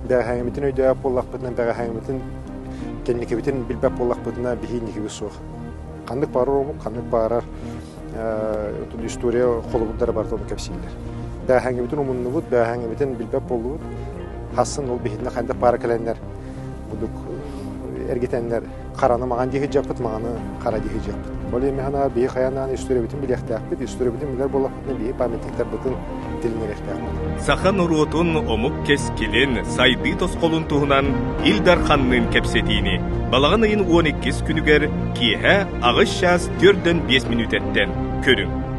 бәһәңемитин өйдә поллақпытынан бәһәңемитин кенникебитин билбәп поллақпытына бихинникеби сух. Қандық барыр, қандық барар история холобуттары бар тоны кепсилер. Бәһәңемитин умуннубут, бәһәңемитин билбәп болубут. Хасын ол бихинне қандық бара келеннер. Будук эргетеннер қараны маған дейі жаппыт, мағаны қара дейі жаппыт. Ол емехана бейі қаянан история бітін білектәқпіт, история бітін білер болақпытын бейі памятниктер бітін дилинер ектәқпіт. Сахан уруотун омук кескилин сайды тосқолун туһунан Илдар ханнын кепсетини. Балағын айын 12 күнігер киһә ағыз шас 4-5 минут әттен көрің.